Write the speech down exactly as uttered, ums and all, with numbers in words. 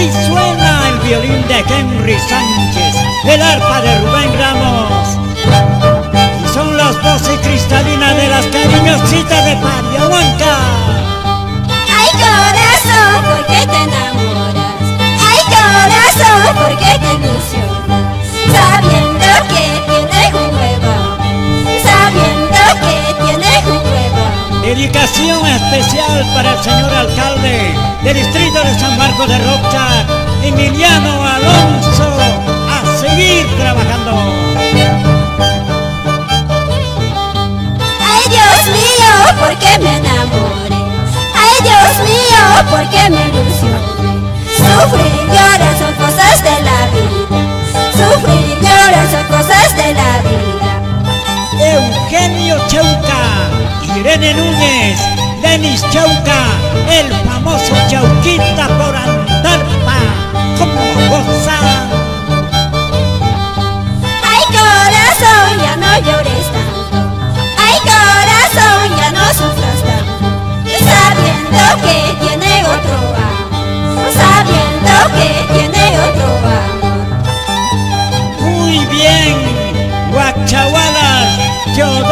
Así suena el violín de Henry Sánchez, el arpa de Rubén Ramos, y son las voces cristalinas de las cariñositas de Pariahuanca. Ay, corazón, ¿por qué te enamoras? Ay, corazón, ¿por qué te ilusionas? Sabiendo que tienes un nuevo, sabiendo que tienes un nuevo. Dedicación especial para el señor alcalde del distrito de San Marcos de Rocha, Emiliano Alonso, a seguir trabajando. Ay, Dios mío, ¿por qué me enamoré? Ay, Dios mío, ¿por qué me ilusioné? Sufrir y llorar son cosas de la vida, sufrir y llorar son cosas de la vida. Eugenio Chauca, Irene Núñez, Denis Chauca, el famoso Chauquita por Andarpa, como goza. Ay, corazón, ya no llores tanto. Ay, corazón, ya no sufras tanto. Sabiendo que tiene otro amor, sabiendo que tiene otro amor. Muy bien, Guachagualas, yo